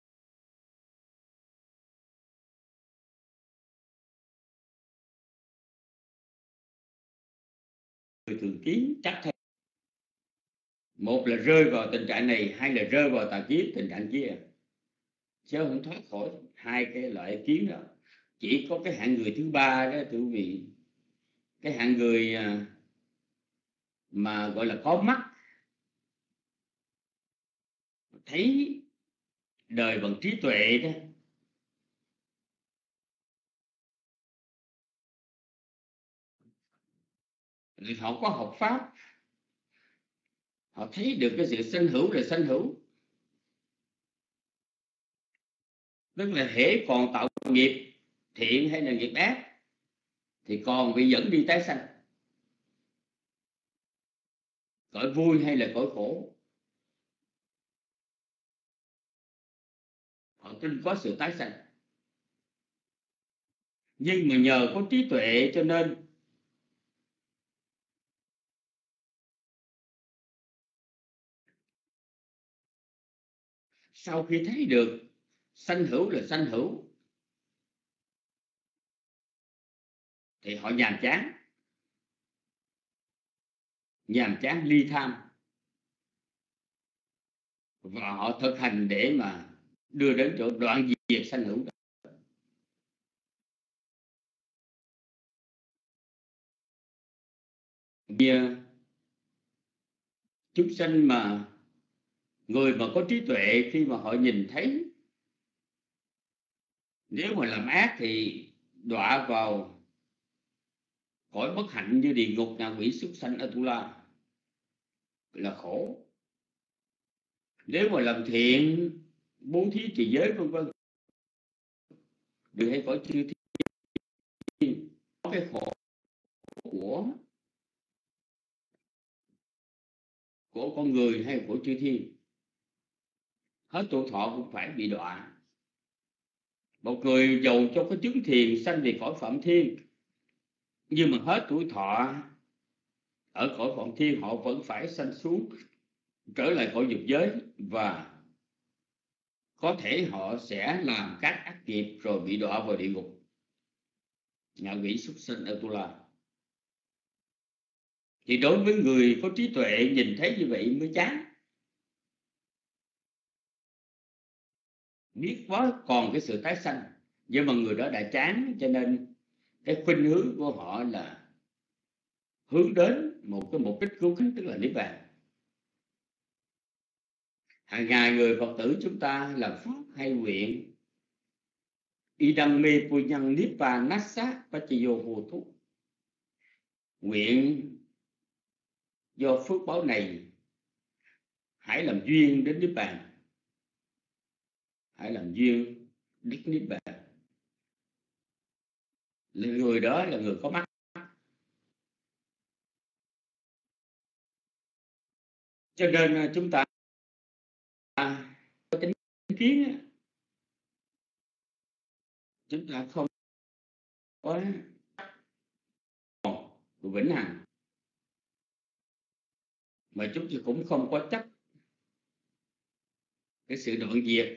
người thường kiến chắc thôi, một là rơi vào tình trạng này, hai là rơi vào tà kiến tình trạng kia, chứ không thoát khỏi hai cái loại kiến đó. Chỉ có cái hạng người thứ ba đó thưa quý vị, cái hạng người mà gọi là có mắt, thấy đời bằng trí tuệ đó, thì họ có học pháp, họ thấy được cái sự sanh hữu là sanh hữu, tức là hễ còn tạo nghiệp thiện hay là nghiệp ác thì còn bị dẫn đi tái sanh, cõi vui hay là cõi khổ, họ tin có sự tái sanh. Nhưng mà nhờ có trí tuệ cho nên sau khi thấy được sanh hữu là sanh hữu thì họ nhàm chán, nhàm chán ly tham, và họ thực hành để mà đưa đến chỗ đoạn diệt sanh hữu. Vì chúng sanh mà người mà có trí tuệ, khi mà họ nhìn thấy nếu mà làm ác thì đọa vào cõi bất hạnh như địa ngục, ngạ quỷ, súc sanh, Atula là khổ. Nếu mà làm thiện, bố thí trì giới vân vân, được hay cõi chư thiên, có cái khổ của của con người hay của chư thiên, hết tuổi thọ cũng phải bị đọa. Một người giàu cho có chứng thiền sanh về cõi phạm thiên, nhưng mà hết tuổi thọ ở cõi phạm thiên, họ vẫn phải sanh xuống trở lại cõi dục giới, và có thể họ sẽ làm các ác nghiệp rồi bị đọa vào địa ngục, ngạ quỷ, súc sanh, Atula. Thì đối với người có trí tuệ nhìn thấy như vậy mới chán, biết quá còn cái sự tái sanh. Nhưng mà người đó đã chán, cho nên cái khuynh hướng của họ là hướng đến một cái mục đích cứu cánh, tức là niết bàn. Hàng ngày người Phật tử chúng ta làm phước hay nguyện idang me punyang nipa nassa pachayo hotu, nguyện do phước báo này hãy làm duyên đến niết bàn, hãy làm duyên đích niết bàn. Người đó là người có mắt. Cho nên chúng ta có tính kiến, chúng ta không có vĩnh hằng, mà chúng ta cũng không có chấp cái sự đoạn diệt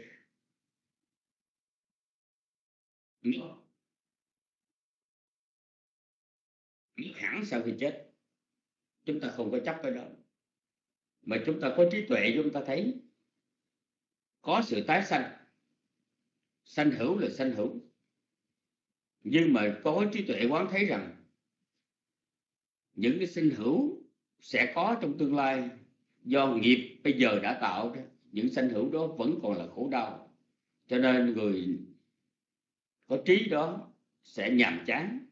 nó hẳn sau khi chết. Chúng ta không có chấp cái đó, mà chúng ta có trí tuệ, chúng ta thấy có sự tái sanh. Sanh hữu là sanh hữu, nhưng mà có trí tuệ quán thấy rằng những cái sinh hữu sẽ có trong tương lai do nghiệp bây giờ đã tạo ra, những sanh hữu đó vẫn còn là khổ đau. Cho nên người có trí đó sẽ nhàm chán,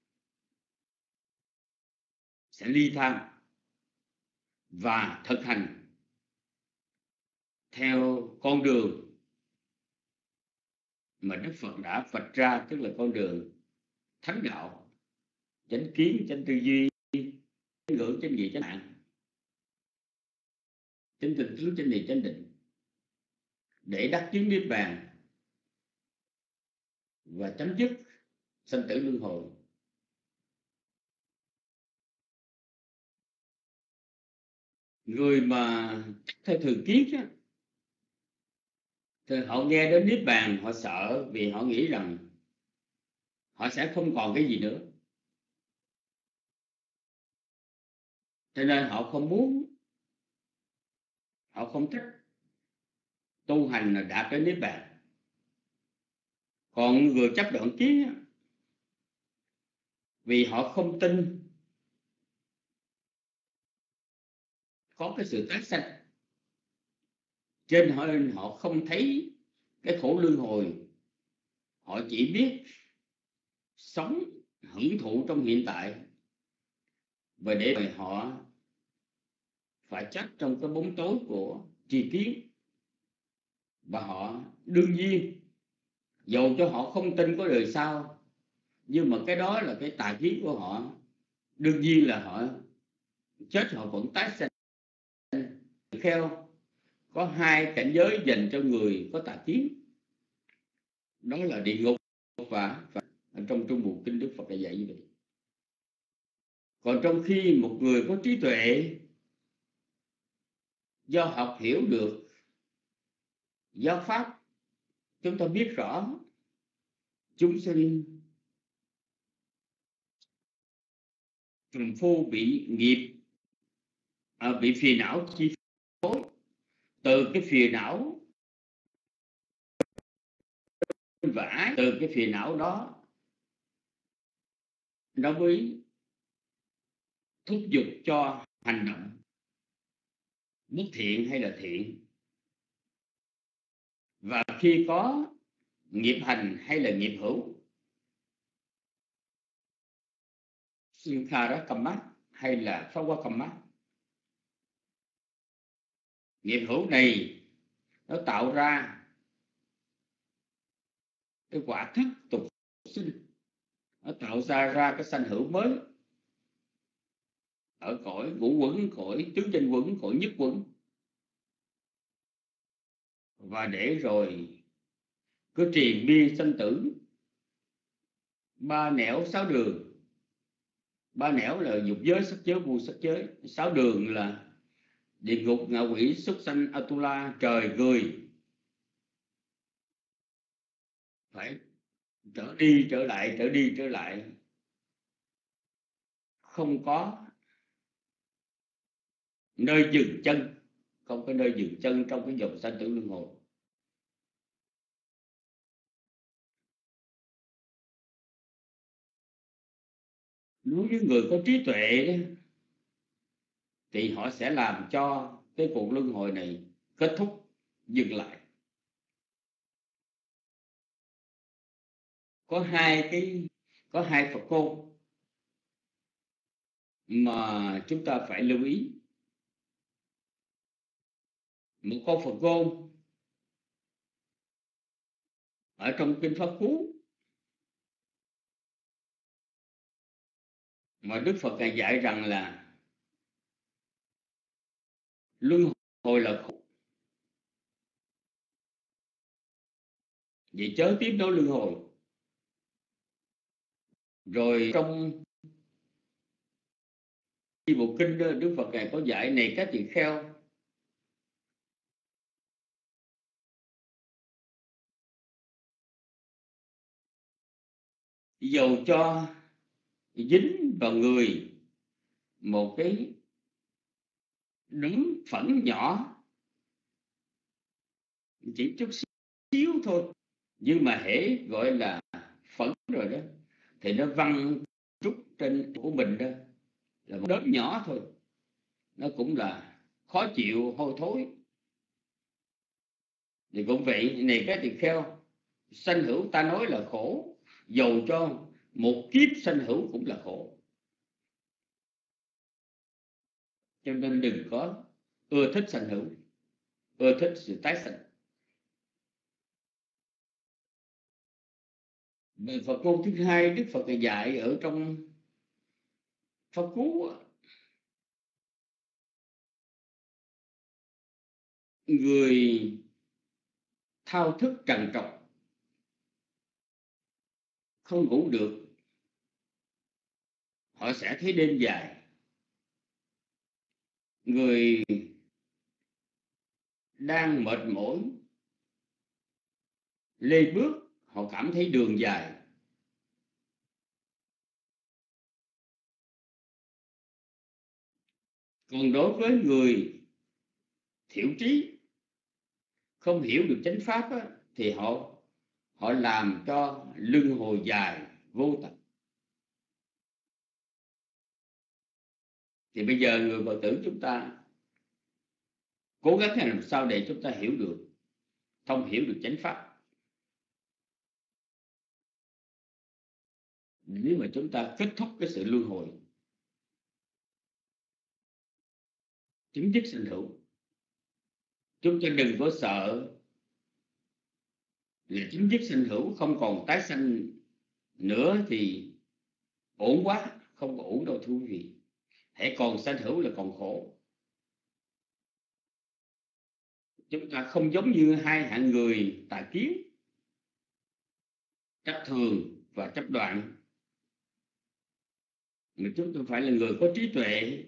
sẽ ly tham và thực hành theo con đường mà Đức Phật đã vạch ra, tức là con đường thánh đạo, chánh kiến, chánh tư duy, chánh ngữ, chánh nghị, chánh mạng, chánh tình tứ, chánh niệm, chánh định, để đắc chứng niết bàn và chấm dứt sanh tử luân hồi. Người mà theo thường kiết á, thì họ nghe đến niết bàn họ sợ, vì họ nghĩ rằng họ sẽ không còn cái gì nữa, cho nên họ không muốn, họ không thích tu hành là đạt đến niết bàn. Còn người chấp đoạn kiến á, vì họ không tin có cái sự tái sanh, cho nên họ không thấy cái khổ luân hồi. Họ chỉ biết sống hưởng thụ trong hiện tại, và để mà họ phải chết trong cái bóng tối của tri kiến. Và họ đương nhiên, dầu cho họ không tin có đời sau, nhưng mà cái đó là cái tà kiến của họ. Đương nhiên là họ chết họ vẫn tái sanh. Theo có hai cảnh giới dành cho người có tà kiến, đó là địa ngục và, và trong Trung Bộ Kinh Đức Phật đã dạy như vậy. Còn trong khi một người có trí tuệ, do học hiểu được giáo pháp, chúng ta biết rõ chúng sinh phàm phu bị nghiệp, à, bị phiền não chi phối, từ cái phiền não vã, từ cái phiền não đó nó mới thúc giục cho hành động bất thiện hay là thiện. Và khi có nghiệp hành hay là nghiệp hữu, Sankhara Kamma hay là Pháp Hoa Kamma, nghiệp hữu này nó tạo ra cái quả thất tục sinh, nó tạo ra ra cái sanh hữu mới ở cõi ngũ quẩn, cõi tứ danh quẩn, cõi nhất quẩn. Và để rồi cứ triền miên sanh tử, ba nẻo sáu đường. Ba nẻo là dục giới, sắc giới, vô sắc giới. Sáu đường là địa ngục, ngạ quỷ, súc sanh, Atula, trời người. Phải trở đi trở lại, trở đi trở lại, không có nơi dừng chân, không có nơi dừng chân trong cái dòng sanh tử luân hồi. Đối với người có trí tuệ thì họ sẽ làm cho cái cuộc luân hồi này kết thúc, dừng lại. Có hai cái có hai Phật ngôn mà chúng ta phải lưu ý. Một câu Phật ngôn ở trong kinh Pháp Cú mà Đức Phật Ngài dạy rằng là luân hồi là khổ, vậy chớ tiếp nối luân hồi. Rồi trong bộ kinh đó, Đức Phật Ngài có dạy này các tỳ kheo, dầu cho dính vào người một cái nấm phẫn nhỏ, chỉ chút xíu thôi, nhưng mà hễ gọi là phẫn rồi đó thì nó văng trút trên của mình đó, là một đốm nhỏ thôi, nó cũng là khó chịu, hôi thối. Thì cũng vậy, này các tỳ kheo, sanh hữu ta nói là khổ, dầu cho một kiếp sanh hữu cũng là khổ. Cho nên đừng có ưa thích sanh hữu, ưa thích sự tái sanh. Về Phật ngôn thứ hai, Đức Phật dạy ở trong Pháp Cú, người thao thức trằn trọc, không ngủ được, họ sẽ thấy đêm dài. Người đang mệt mỏi lê bước, họ cảm thấy đường dài. Còn đối với người thiểu trí, không hiểu được chánh pháp á, thì họ họ làm cho luân hồi dài vô tận. Thì bây giờ người Phật tử chúng ta cố gắng làm sao để chúng ta hiểu được, thông hiểu được chánh pháp. Nếu mà chúng ta kết thúc cái sự luân hồi, chấm dứt sanh hữu, chúng ta đừng có sợ là chấm dứt sanh hữu, không còn tái sanh nữa thì ổn quá. Không có ổn đâu thưa quý vị. Hãy còn sanh hữu là còn khổ. Chúng ta không giống như hai hạng người tà kiến, chấp thường và chấp đoạn, mà chúng ta phải là người có trí tuệ.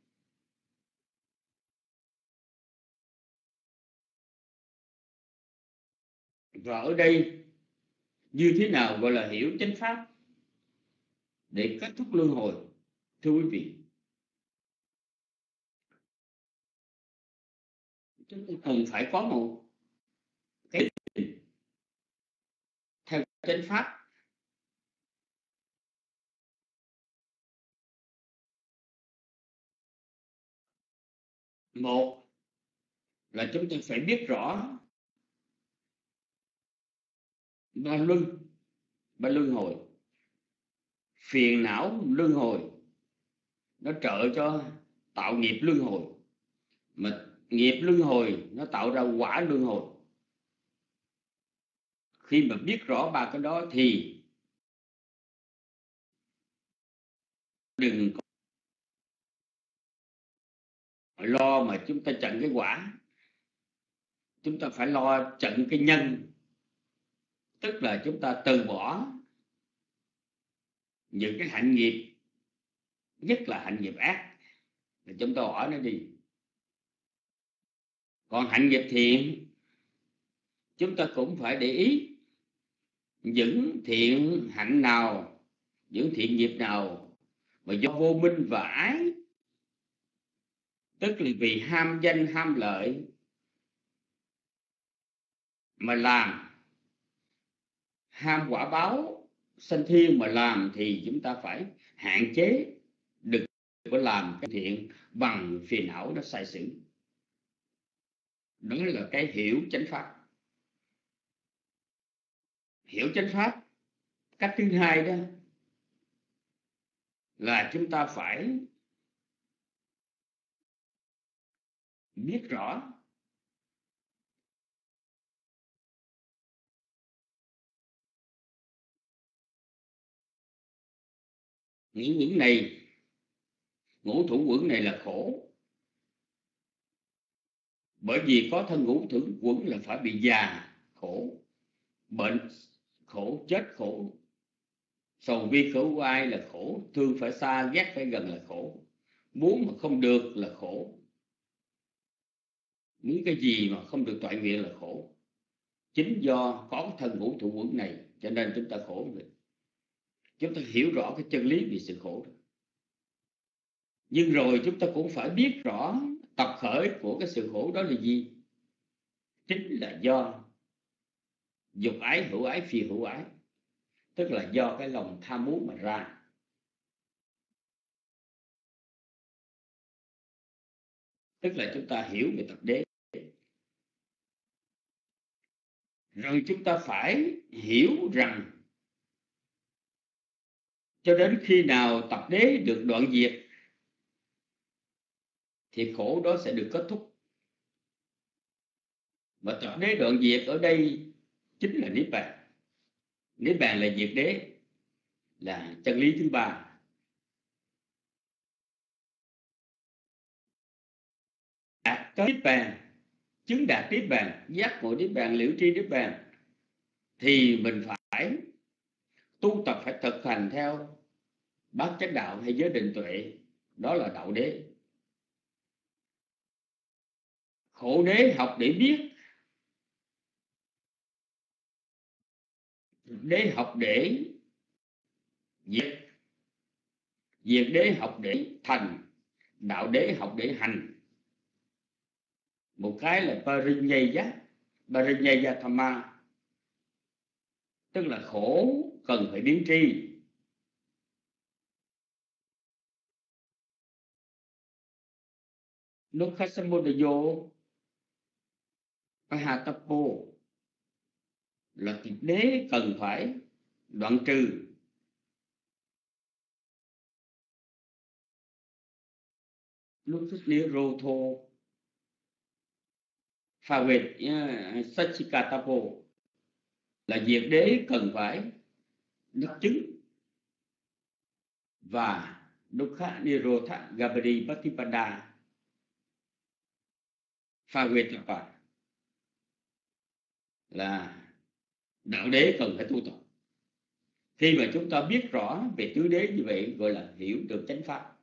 Và ở đây như thế nào gọi là hiểu chánh pháp để kết thúc luân hồi, thưa quý vị? chúng ta cần phải có một cái theo chánh pháp. Một là chúng ta phải biết rõ ba luân, ba luân hồi, phiền não luân hồi nó trợ cho tạo nghiệp luân hồi, mà nghiệp luân hồi nó tạo ra quả luân hồi. Khi mà biết rõ ba cái đó thì đừng có lo mà chúng ta chặn cái quả, chúng ta phải lo chặn cái nhân, tức là chúng ta từ bỏ những cái hạnh nghiệp, nhất là hạnh nghiệp ác, thì chúng ta bỏ nó đi. Còn hạnh nghiệp thiện, chúng ta cũng phải để ý những thiện hạnh nào, những thiện nghiệp nào mà do vô minh và ái, tức là vì ham danh ham lợi mà làm, ham quả báo sanh thiên mà làm, thì chúng ta phải hạn chế, đừng có làm cái thiện bằng phiền não nó sai sử. Đó là cái hiểu chánh pháp. Hiểu chánh pháp cách thứ hai đó là chúng ta phải biết rõ ngũ uẩn này, ngũ thủ uẩn này là khổ. Bởi vì có thân ngũ thủ uẩn là phải bị già khổ, bệnh khổ, chết khổ, sầu bi khổ oai là khổ, thương phải xa ghét phải gần là khổ, muốn mà không được là khổ, muốn cái gì mà không được toại nguyện là khổ. Chính do có thân ngũ thủ uẩn này cho nên chúng ta khổ vậy. Chúng ta hiểu rõ cái chân lý về sự khổ đó. Nhưng rồi chúng ta cũng phải biết rõ tập khởi của cái sự khổ đó là gì. Chính là do dục ái, hữu ái, phi hữu ái, tức là do cái lòng tham muốn mà ra. Tức là chúng ta hiểu về tập đế. Rồi chúng ta phải hiểu rằng cho đến khi nào tập đế được đoạn diệt thì khổ đó sẽ được kết thúc. Mà tập đế đoạn diệt ở đây chính là niết bàn. Niết bàn là diệt đế, là chân lý thứ ba. Đạt tới niết bàn, chứng đạt niết bàn, giác ngộ niết bàn, liễu tri niết bàn, thì mình phải tu tập, phải thực hành theo bát chánh đạo hay giới định tuệ, đó là đạo đế. Khổ đế học để biết, đế học để diệt, diệt đế học để thành, đạo đế học để hành. Một cái là parinyaya, parinyaya thamma, tức là khổ cần phải biến tri. Nukhasamudayo Pahatapo là tập đế cần phải đoạn trừ. Nukhasanirotho Phawet Sachikatapo là diệt đế cần phải đắc chứng. Và Dukha Nirotha Gabari Patipada Phawetapa là đạo đế cần phải tu tập. Khi mà chúng ta biết rõ về tứ đế như vậy gọi là hiểu được chánh pháp.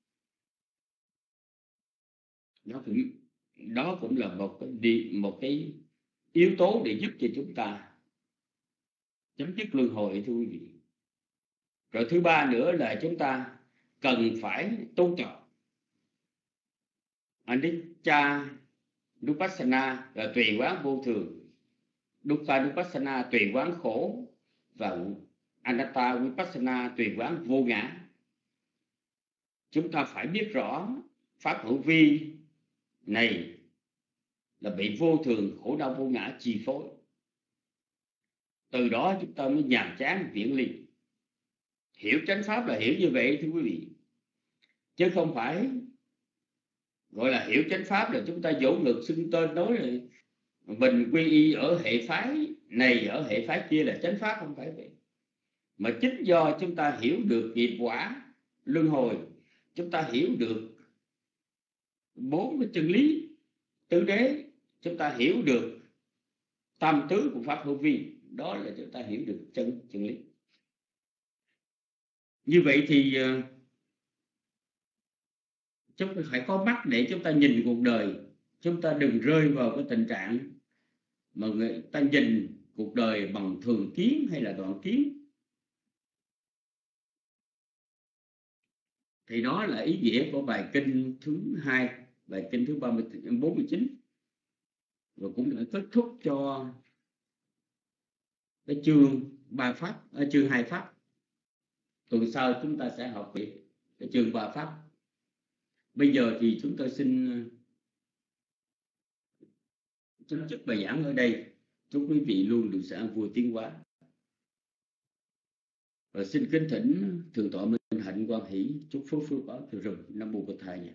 Đó cũng, đó cũng là một cái, một cái yếu tố để giúp cho chúng ta chấm dứt luân hồi, thưa quý vị. Rồi thứ ba nữa là chúng ta cần phải tu tập Anicca Nupassana là tùy quán vô thường, Dukkha Nupassana tùy quán khổ, và Anatta Vipassana tùy quán vô ngã. Chúng ta phải biết rõ pháp hữu vi này là bị vô thường, khổ đau, vô ngã chi phối. Từ đó chúng ta mới nhàm chán viễn ly. Hiểu chánh pháp là hiểu như vậy thưa quý vị, chứ không phải gọi là hiểu chánh pháp là chúng ta vỗ ngực xưng tên nói là mình quy y ở hệ phái này, ở hệ phái kia là chánh pháp. Không phải vậy, mà chính do chúng ta hiểu được nghiệp quả luân hồi, chúng ta hiểu được bốn cái chân lý tứ đế, chúng ta hiểu được tam tứ của pháp hữu vi, đó là chúng ta hiểu được chân chân lý. Như vậy thì chúng ta phải có mắt để chúng ta nhìn cuộc đời. Chúng ta đừng rơi vào cái tình trạng mà người ta nhìn cuộc đời bằng thường kiến hay là đoạn kiến. Thì đó là ý nghĩa của bài kinh thứ hai, bài kinh thứ ba mươi bốn mươi chín, và cũng đã kết thúc cho cái chương ba pháp, chương hai pháp. Tuần sau chúng ta sẽ học về cái chương ba pháp. Bây giờ thì chúng tôi xin chấm dứt bài giảng ở đây. Chúc quý vị luôn được sự an vui tiến hóa. Và xin kính thỉnh Thượng tọa Minh Hạnh Quan Hỷ chúc phước phước báo từ rừng. Nam mô Bổn Thầy.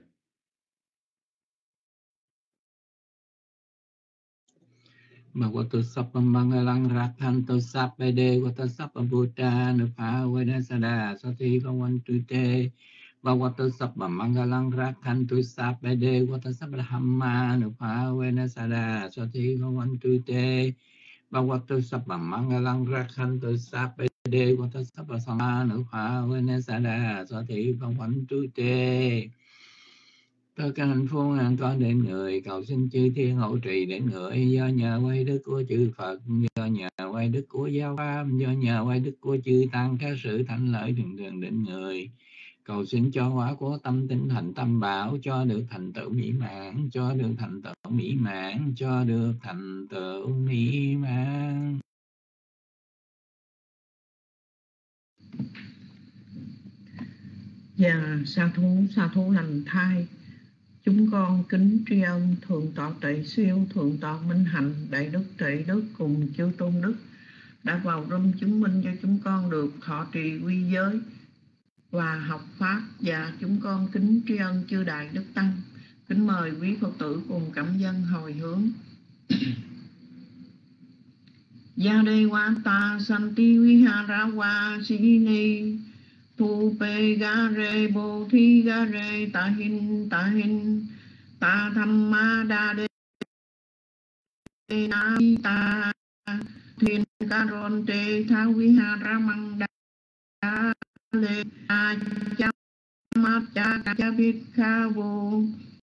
Bhagavato Sappa Mangalang Rakhanto Sappa Devata Sappa Buddha Nupa Vedasada Sati Bhavantu Te Bhagavato Sappa Mangalang Rakhanto Sappa Devata Sappa Dhamma Nupa Vedasada Sati Bhavantu Te Bhagavato Sappa Mangalang Rakhanto Sappa Devata Sappa Sangha Nupa Vedasada Sati Bhavantu Te. Tất cả hạnh phúc an toàn đến người, cầu xin chư thiên hộ trì đến người, do nhờ quay đức của chư Phật, do nhờ quay đức của giáo pháp, do nhờ quay đức của chư tăng, các sự thánh lợi thường thường đến người. Cầu xin cho hóa của tâm tinh thành tâm bảo, cho được thành tựu mỹ mãn, cho được thành tựu mỹ mãn, cho được thành tựu mỹ mãn. Và sa thú sa thú lành thai, chúng con kính tri ân Thượng tọa Trị Siêu, Thượng tọa Minh Hạnh, Đại đức Trị Đức cùng chư tôn đức đã vào râm chứng minh cho chúng con được thọ trì quy giới và học pháp. Và chúng con kính tri ân chư Đại Đức Tăng. Kính mời quý Phật tử cùng cảm dân hồi hướng. Gia đề wa ta santi vihara wa sini thu pe ga re bo thi ga re ta hin ta hin ta tham ma đa đề na ta thuyền ca ron te tha vihara mang đa le a cha ma cha cha bít kha vô